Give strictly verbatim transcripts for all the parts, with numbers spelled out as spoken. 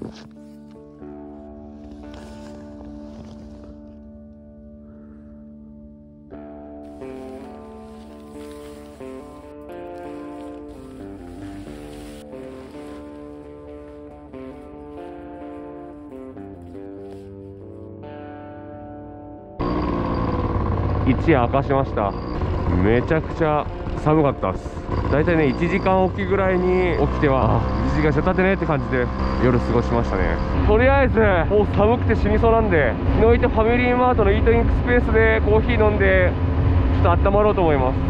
一夜明かしました。めちゃくちゃ寒かったです。だいたいねいちじかんおきぐらいに起きては、いちじかんしか経ってねって感じで夜過ごしましたね。とりあえずもう寒くて死にそうなんで、昨日いたファミリーマートのイートインスペースでコーヒー飲んでちょっと温まろうと思います。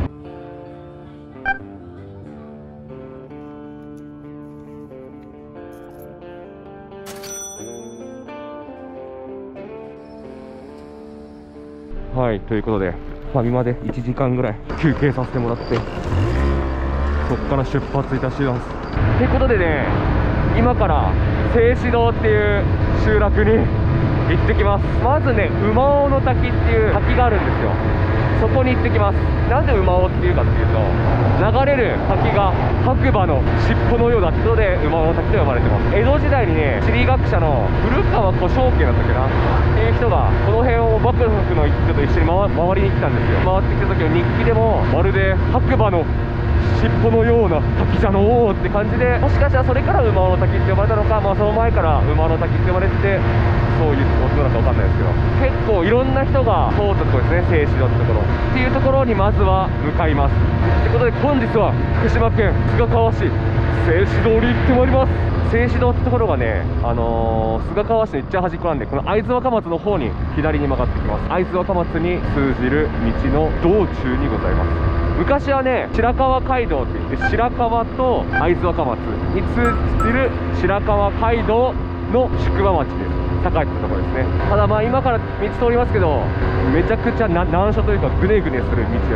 はい、ということでファミマでいちじかんぐらい休憩させてもらって、そこから出発いたします。ということでね、今から静止堂っていう集落に行ってきます。まずね、馬尾の滝っていう滝があるんですよ。そこに行ってきます。なんで馬尾っていうかっていうと、流れる滝が白馬の尻尾のようだってことで馬尾の滝と呼ばれてます。江戸時代にね、地理学者の古川小正家だったっけなっていう人がこの辺を幕府の人と一緒に回回りに来たんですよ。回ってきた時の日記でも、まるで白馬の尻尾のような滝じゃのーって感じで、もしかしたらそれから馬尾の滝って呼ばれたのか、まあその前から馬尾の滝って呼ばれてて、そういうことなのか分かんないですけど、結構いろんな人が通ったところですね、静止堂ってところっていうところにまずは向かいます。ということで本日は福島県須賀川市静止堂に行ってまいります。静止堂ってところがね、あのー、須賀川市のいっちゃん端っこなんで、この会津若松の方に左に曲がってきます。会津若松に通じる道の道中にございます。昔はね、白川街道って言って、白川と会津若松に通じる白川街道の宿場町です。栄えてたところですね。ただまあ今から道通りますけど、めちゃくちゃな難所というかグネグネする道です。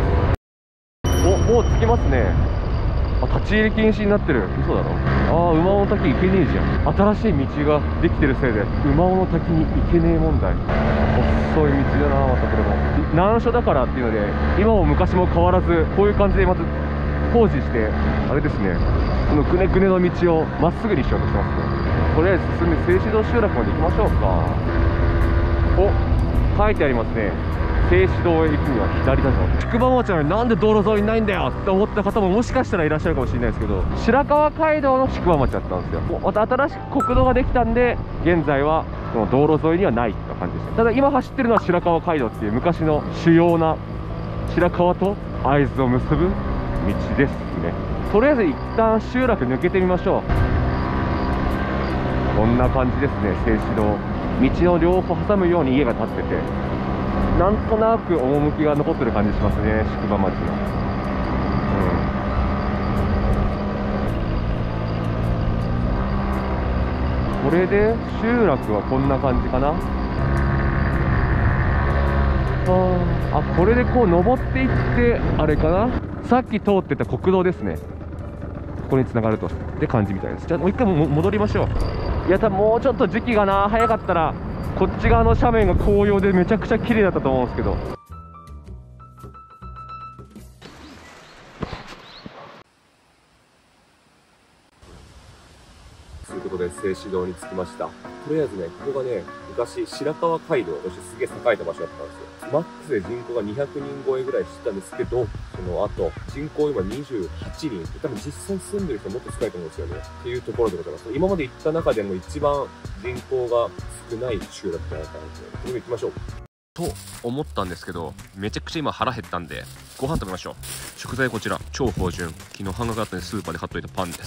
お、もう着きますね。あ、立ち入り禁止になってる。嘘だろ。ああ、馬尾の滝行けねえじゃん。新しい道ができてるせいで馬尾の滝に行けねえ問題。細い道だな。またこれも難所だからっていうので、今も昔も変わらずこういう感じでまず工事して、あれですね、このグネグネの道をまっすぐにしようとしてますね。とりあえず進んで静止堂集落まで行きましょうか。お、書いてありますね。静止堂へ行くには左だぞ。宿場町なのになんで道路沿いにないんだよって思った方ももしかしたらいらっしゃるかもしれないですけど、白川街道の宿場町だったんですよ。また新しく国道ができたんで、現在はその道路沿いにはないって感じです。ただ今走ってるのは白川街道っていう昔の主要な白川と会津を結ぶ道ですね。とりあえず一旦集落抜けてみましょう。こんな感じですね。静止堂、道の両方挟むように家が建ってて、なんとなく趣が残ってる感じしますね、宿場町の。うん、これで集落はこんな感じかな。あ、これでこう登っていって、あれかな、さっき通ってた国道ですね、ここに繋がるとって感じみたいです。じゃあもう一回も戻りましょう。いや、多分もうちょっと時期がな早かったら、こっち側の斜面が紅葉でめちゃくちゃ綺麗だったと思うんですけど。ということで静止堂に着きました。とりあえずね、ここがね、昔白川街道としてすげえ栄えた場所だったんですよ。マックスで人口がにひゃくにん超えぐらいしてたんですけど、その後人口今にじゅうはちにん、多分実際住んでる人もっと少ないと思うんですよねっていうところでございます。今まで行った中でも一番人口が少ない集落じゃないかなと。それで行きましょうと思ったんですけど、めちゃくちゃ今腹減ったんでご飯食べましょう。食材こちら超芳醇、昨日半額だったんでスーパーで買っといたパンです。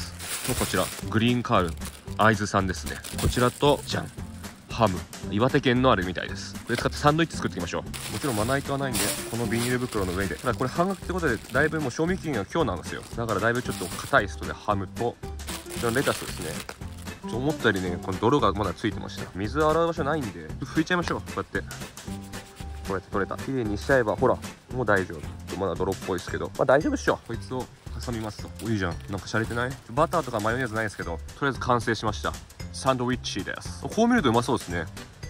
こちらグリーンカール会津産ですね。こちらとじゃん、ハム、岩手県のあれみたいです。これ使ってサンドイッチ作っていきましょう。もちろんまな板はないんで、このビニール袋の上で、ただこれ半額ってことでだいぶもう賞味期限が今日なんですよ。だからだいぶちょっと硬い人でハムとこちらのレタスですね。思ったよりね、この泥がまだついてました。水洗う場所ないんで拭いちゃいましょう。こうやってこうやって取れた、綺麗にしちゃえばほらもう大丈夫。まだ泥っぽいですけど、まあ大丈夫っしょ。こいつを挟みますと、いいじゃん、なんか洒落てない？バターとかマヨネーズないですけど、とりあえず完成しました。サンドイッチです。こう見るとうまそうですね。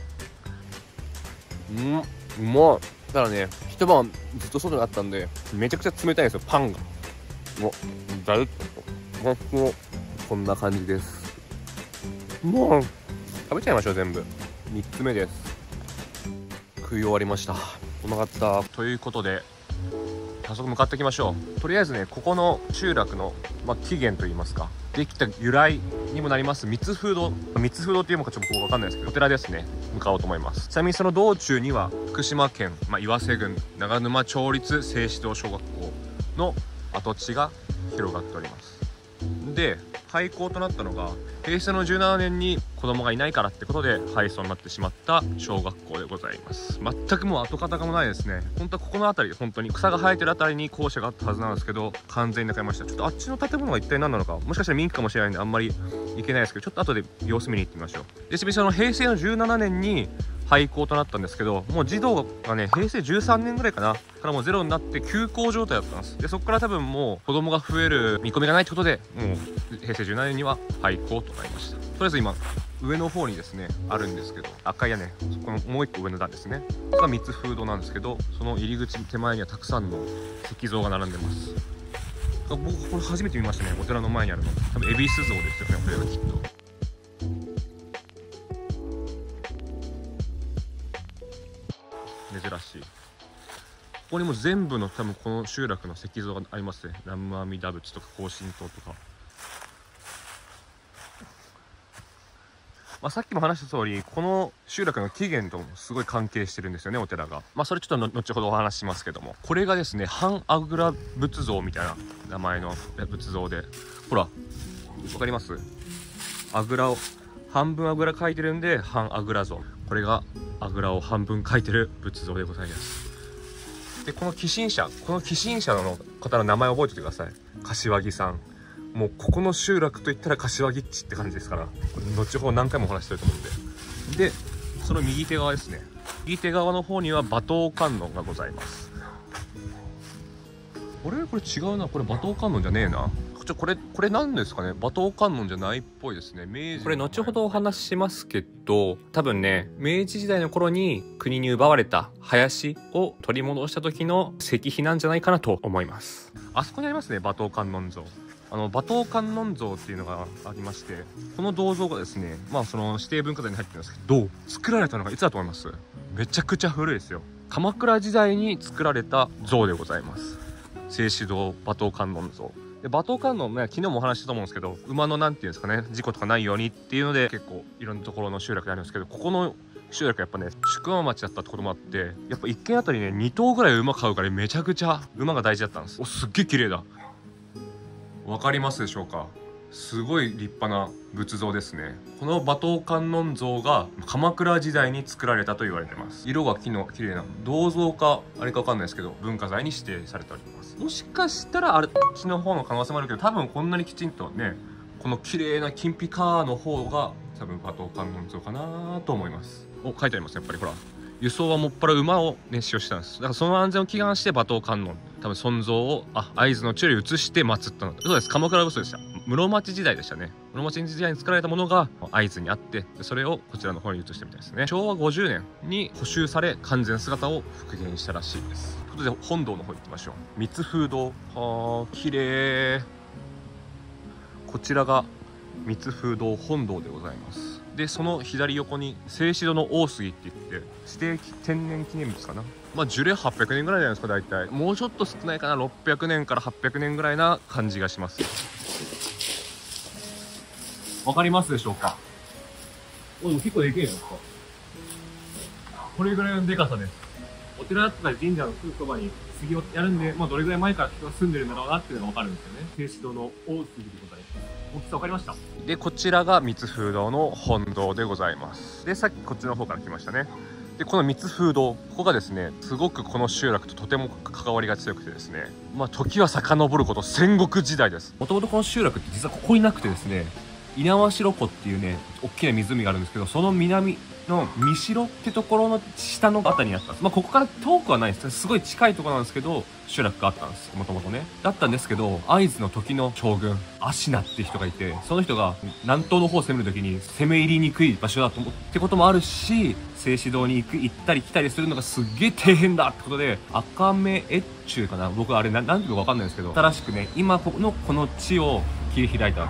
うん、うまい。ただね、一晩ずっと外にあったんでめちゃくちゃ冷たいんですよ、パンが。もうだるっとこんな感じです。もう食べちゃいましょう全部。みっつめです。食い終わりました。うまかったということで早速向かっていきましょう。とりあえずね、ここの集落の、まあ、起源といいますか、できた由来にもなります三津風堂、三津風堂っていうのかちょっと僕分かんないですけど、お寺ですね、向かおうと思います。ちなみにその道中には福島県、まあ、岩瀬郡長沼町立静止堂小学校の跡地が広がっております。で、廃校となったのが平成のじゅうななねんに子供がいないからってことで廃村になってしまった小学校でございます。全くもう跡形もないですね。本当はここの辺り、本当に草が生えてる辺りに校舎があったはずなんですけど、完全になくなりました。ちょっとあっちの建物が一体何なのか、もしかしたら民家かもしれないんであんまり行けないですけど、ちょっと後で様子見に行ってみましょう。で、ちなみにその平成のじゅうななねんに廃校となったんですけど、もう児童がね、平成じゅうさんねんぐらいかなからもうゼロになって休校状態だったんです。で、そこから多分もう子供が増える見込みがないってことで、もう平成じゅうななねんには廃校となりました。とりあえず今上の方にですねあるんですけど、赤い屋根、そこのもう一個上の段ですね、それが三津風堂なんですけど、その入り口手前にはたくさんの石像が並んでます。僕これ初めて見ましたね、お寺の前にあるの。多分恵比寿像ですよね、これがきっと。珍しい。ここにも全部の多分この集落の石像がありますね。南無阿弥陀仏とか高神塔とか、まあ、さっきも話した通り、この集落の起源ともすごい関係してるんですよね、お寺が。まあそれちょっとの後ほどお話ししますけども、これがですね、半阿倉仏像みたいな名前の仏像で、ほらわかります？あぐらを半分あぐら描いてるんで半あぐら像。これがあぐらを半分描いてる仏像でございます。で、この寄進者、この寄進者の方の名前を覚えておいてください。柏木さん。もうここの集落といったら柏木っちって感じですから、後ほど何回もお話ししてると思うんで。で、その右手側ですね、右手側の方には馬頭観音がございます。これこれ違うな、これ馬頭観音じゃねえな。ちょこれこれ何ですかね、馬頭観音じゃないっぽいですね。明治、これ後ほどお話ししますけど、多分ね、明治時代の頃に国に奪われた林を取り戻した時の石碑なんじゃないかなと思います。あそこにありますね、馬頭観音像。あの馬頭観音像っていうのがありまして、この銅像がですね、まあその指定文化財に入ってるんですけど、作られたのがいつだと思います？めちゃくちゃ古いですよ。鎌倉時代に作られた像でございます。静止堂馬頭観音像で、馬頭観音ね、昨日もお話ししたと思うんですけど、馬のなんていうんですかね、事故とかないようにっていうので結構いろんなところの集落であるんですけど、ここの集落やっぱね、宿場町だったってこともあって、やっぱ一軒あたりねに頭ぐらい馬飼うから、めちゃくちゃ馬が大事だったんです。お、すっげえ綺麗だ。わかりますでしょうか？すごい立派な仏像ですね。この馬頭観音像が鎌倉時代に作られたと言われてます。色が木の綺麗な銅像かあれかわかんないですけど、文化財に指定されております。もしかしたらあっちの方の可能性もあるけど、多分こんなにきちんとね、この綺麗な金ピカの方が多分馬頭観音像かなと思います。お、書いてありますね、やっぱりほら。輸送はもっぱら馬をね使用してたんです。だからその安全を祈願して馬頭観音、多分尊像をあ会津の地より移して祀ったの。そうです、鎌倉嘘でした。室町時代でしたね。室町時代に作られたものが会津にあって、それをこちらの方に移してみたいですね。しょうわごじゅうねんに補修され完全姿を復元したらしいです。ということで本堂の方行きましょう。三津風堂、はあ綺麗。こちらが三津風堂本堂でございます。で、その左横に静止堂の大杉って言って指定天然記念物かな、まあ樹齢はっぴゃくねんぐらいじゃないですか。大体もうちょっと少ないかな、ろっぴゃくねんからはっぴゃくねんぐらいな感じがします。わかりますでしょうか？お、結構でけえよ。これぐらいのでかさです。お寺とか神社のすぐそばに杉をやるんで、まあどれぐらい前から人が住んでるんだろうなっていうのがわかるんですよね。静止堂の大杉でございます。大きさ分かりました。で、こちらが三津風堂の本堂でございます。で、さっきこっちの方から来ましたね。で、この三津風堂、ここがですね、すごくこの集落ととても関わりが強くてですね、まあ時は遡ること戦国時代です。もともとこの集落って実はここになくてですね、猪苗代湖っていうね大きな湖があるんですけど、その南の三代ってところの下のあたりにあったんです。まあここから遠くはないです。すごい近いところなんですけど、集落があったんです、もともとね。だったんですけど、会津の時の将軍芦名って人がいて、その人が南東の方を攻める時に攻め入りにくい場所だと思ってこともあるし、静止堂に行く行ったり来たりするのがすっげえ底辺だってことで、赤目越中かな、僕あれ何ていうか分かんないんですけど、新しくね今ここのこの地を切り開いたわけです。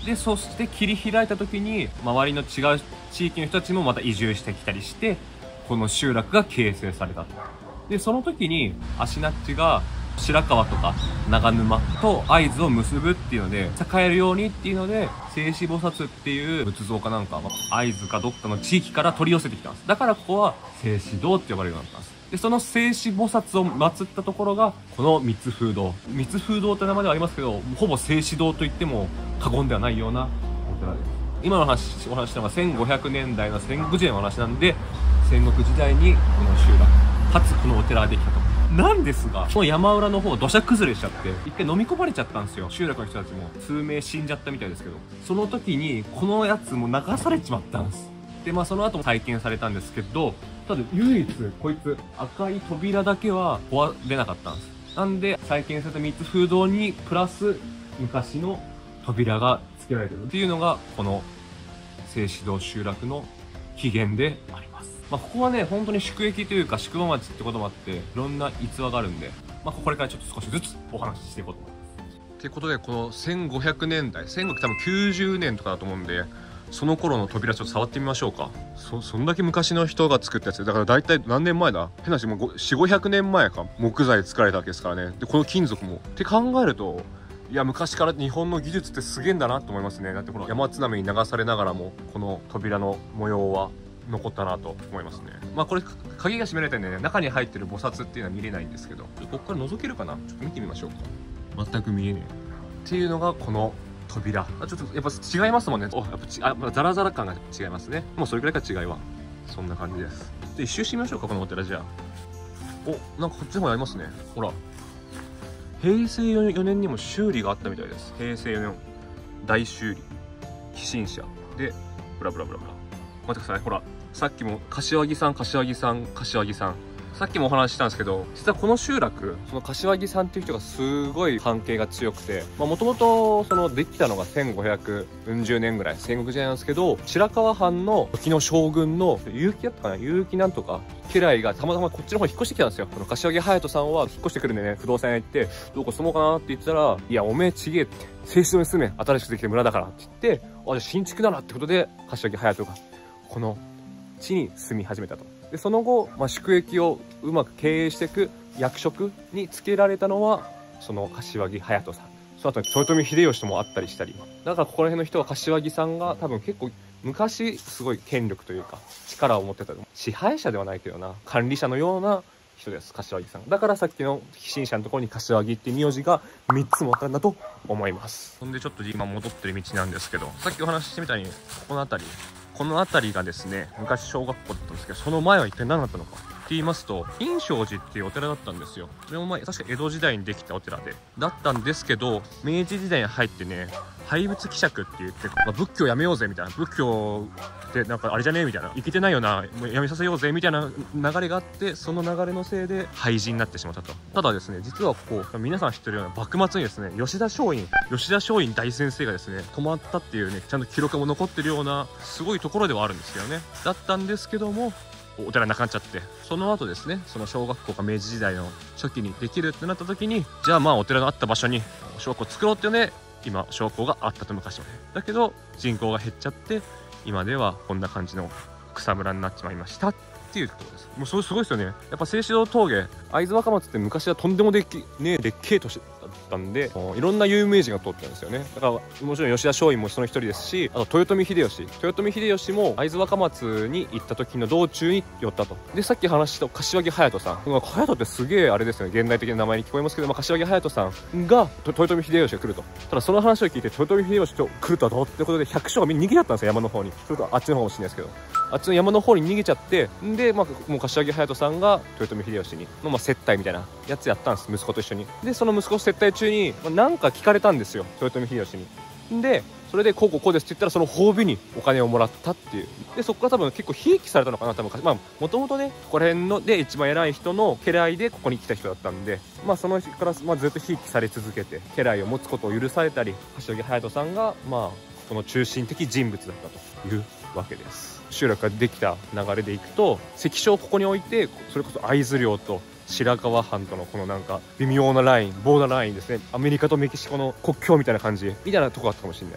でそして切り開いた時に周りの違う地域の人たちもまた移住してきたりして、この集落が形成されたと。でその時に足那智が白川とか長沼と会津を結ぶっていうので、栄えるようにっていうので、静止菩薩っていう仏像かなんか会津かどっかの地域から取り寄せてきたんです。だからここは静止堂って呼ばれるようになったんです。でその静止菩薩を祀ったところがこの三風堂。三風堂って名前ではありますけど、ほぼ静止堂と言っても過言ではないようなお寺です。今の話お話したのがせんごひゃくねんだいの戦国時代の話なんで、戦国時代にこの集落かつこのお寺ができたと。なんですが、この山裏の方土砂崩れしちゃって一回飲み込まれちゃったんですよ。集落の人たちも数名死んじゃったみたいですけど、その時にこのやつも流されちまったんです。でまあその後も再建されたんですけど、ただ唯一こいつ赤い扉だけは壊れなかったんです。なんで再建された三風堂にプラス昔の扉が付けられてるっていうのがこの静止堂集落の起源であります。まあ、ここはね、本当に宿駅というか宿場町ってこともあって、いろんな逸話があるんで、まあ、これからちょっと少しずつお話ししていこうと思います。ということで、このせんごひゃくねんだい、戦国多分きゅうじゅうねんとかだと思うんで、その頃の扉ちょっと触ってみましょうか。そ、そんだけ昔の人が作ったやつ。だから大体何年前だ変な話、もうよん、ごひゃくねんまえか。木材作られたわけですからね。で、この金属も。って考えると、いや、昔から日本の技術ってすげえんだなと思いますね。だってこの山津波に流されながらも、この扉の模様は残ったなと思いますね。まあこれ鍵が閉められてるんでね、中に入ってる菩薩っていうのは見れないんですけど、ここから覗けるかな、ちょっと見てみましょうか。全く見えねえっていうのがこの扉。あ、ちょっとやっぱ違いますもんね。お、やっぱちあザラザラ感が違いますね。もうそれくらいか違いはそんな感じです。で一周してみましょうか、このお寺。じゃあ、お、なんかこっちの方にありますね。ほら、平成よねんにも修理があったみたいです。平成よねん大修理寄進者でブラブラブラブラ。待ってください。ほら、さっきも柏木さん柏木さん柏木さん、さっきもお話ししたんですけど、実はこの集落、その柏木さんっていう人がすごい関係が強くて、もともとそのできたのがせんごひゃくよんじゅうねんぐらい、戦国時代なんですけど、白河藩の時の将軍の結城だったかな、結城なんとか家来がたまたまこっちの方に引っ越してきたんですよ。この柏木隼人さんは引っ越してくるんでね、不動産屋行ってどこ住もうかなって言ってたら、いやおめえちげえって、静止堂に住め、新しくできた村だからって言って、あ、じゃあ新築ならってことで柏木隼人がこの地に住み始めたと。でその後、まあ、宿駅をうまく経営していく役職につけられたのはその柏木隼人さん。その後に豊臣秀吉とも会ったりしたり、だからここら辺の人は柏木さんが多分結構昔すごい権力というか力を持ってた、支配者ではないけどな、管理者のような人です、柏木さん。だからさっきの寄進者のところに柏木って名字がみっつもあったんだと思います。ほんでちょっと今戻ってる道なんですけど、さっきお話ししてみたようにここの辺りこの辺りがですね、昔小学校だったんですけど、その前は一体何だったのかって言いますと、金正寺っていうお寺だったんですよ。それも前、確か江戸時代にできたお寺で、だったんですけど、明治時代に入ってね、廃仏毀釈って言って、まあ、仏教やめようぜみたいな、仏教ってなんかあれじゃねえみたいな、いけてないよな、もうやめさせようぜみたいな流れがあって、その流れのせいで廃寺になってしまったと。ただですね、実はここ、皆さん知ってるような幕末にですね、吉田松陰、吉田松陰大先生がですね、泊まったっていうね、ちゃんと記録も残ってるような、すごいところではあるんですけどね。だったんですけども、お寺なくなっちゃって、その後ですね、その小学校が明治時代の初期にできるってなった時に、じゃあまあお寺のあった場所に小学校作ろうっていうね、今小学校があったと、昔はね。だけど人口が減っちゃって、今ではこんな感じの草むらになっちまいましたっていうところです。もうそれすごいですよね。やっぱ静止堂峠、会津若松って昔はとんでもでっけねでっけえ都市だったんで、いろんな有名人が通ってるんですよね。だからもちろん吉田松陰もその一人ですし、あと豊臣秀吉豊臣秀吉も会津若松に行った時の道中に寄ったと。でさっき話した柏木隼人さん、隼人ってすげえあれですよね、現代的な名前に聞こえますけど、まあ、柏木隼人さんが豊臣秀吉が来ると。ただその話を聞いて、豊臣秀吉と来るとはどうってことで百姓がみんな逃げちゃったんですよ、山の方に。それとあっちの方かもしれないですけど、あっちの山の方に逃げちゃって、で、まあ、もう柏木隼人さんが豊臣秀吉にの、まあ、接待みたいなやつやったんです、息子と一緒に。でその息子接待中に、まあ、なんか聞かれたんですよ、豊臣秀吉に。でそれでこうこうこうですって言ったら、その褒美にお金をもらったっていう。でそこから多分結構ひいきされたのかな、多分。まあもともとね、ここら辺ので一番偉い人の家来でここに来た人だったんで、まあその日から、まあ、ずっとひいきされ続けて、家来を持つことを許されたり、柏木隼人さんがまあこの中心的人物だったというわけです。集落ができた流れでいくと、関所をここに置いて、それこそ会津領と白河藩とのこのなんか微妙なライン、ボーダーラインですね、アメリカとメキシコの国境みたいな感じみたいなとこあったかもしれないです。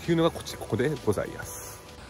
っていうのがこっちここでございます。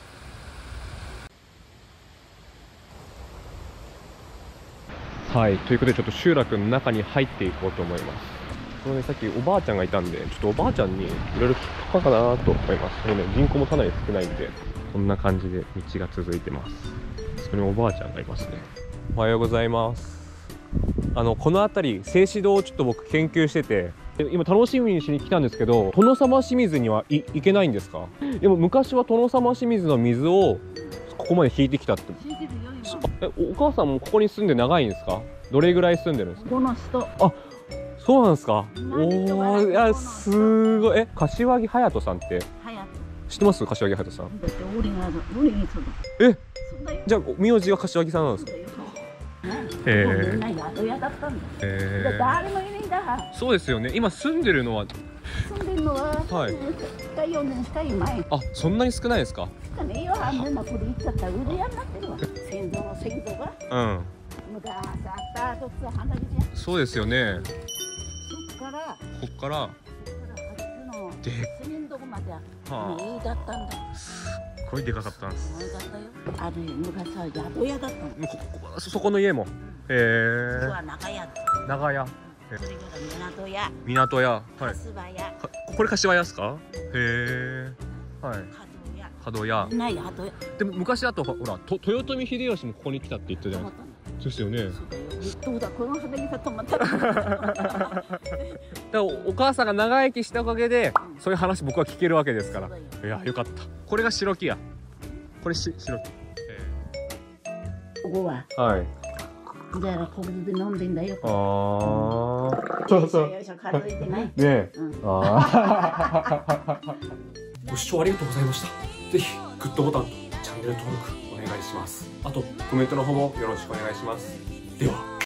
はい、ということでちょっと集落の中に入っていこうと思います。そのね、さっきおばあちゃんがいたんで、ちょっとおばあちゃんにいろいろ聞こうかなと思います。ね、人口もかなり少ないんで、こんな感じで道が続いてます。そこにおばあちゃんがいますね。おはようございます。あのこの辺り静止堂をちょっと僕研究してて、今楽しみにしに来たんですけど、殿様清水にはい行けないんですか？でも昔は殿様清水の水をここまで引いてきたって。え、お母さんもここに住んで長いんですか？どれぐらい住んでるんですか？ この人。あ、 そうなんですか。おお、いや、すごい。え、柏木隼人さんって知ってます？柏木隼人さん。え、じゃあ名字が柏木さんなんですか？へえ。 誰もいないんだ。 そうですよね。今住んでるのは。 住んでるのは。はい。よねんしかいない。 あ、そんなに少ないですか？ 少ないよ。あんなこれ行っちゃったら腕やになってるわ。先祖の先祖が。うん。昔あったどっち離れじゃん。 そうですよね。 そっから。 こっから。 で、市民どこまでは家だったんだ。 すっごいでかかったんです。 あれ昔は宿屋だったの。 ここそこの家も。へえ。 ここは長屋。 長屋。 それから港屋。 港屋。はい。 柏屋。 これ柏屋ですか？へえ。はい。角屋。 ない宿屋。 でも昔だとほらと豊臣秀吉もここに来たって言ったじゃないですか。ですよね。 どうだ、この畑に止まったら。 だからお母さんが長生きしたおかげで、うん、そういう話僕は聞けるわけですから。いや、よかった。これが白木屋。これし白木。 ここは。はい。じゃあここで飲んでんだよ。 ああ。そうそう。 数えてない。ねえ。うん、ああ。ご視聴ありがとうございました。ぜひグッドボタンとチャンネル登録お願いします。あとコメントの方もよろしくお願いします。では。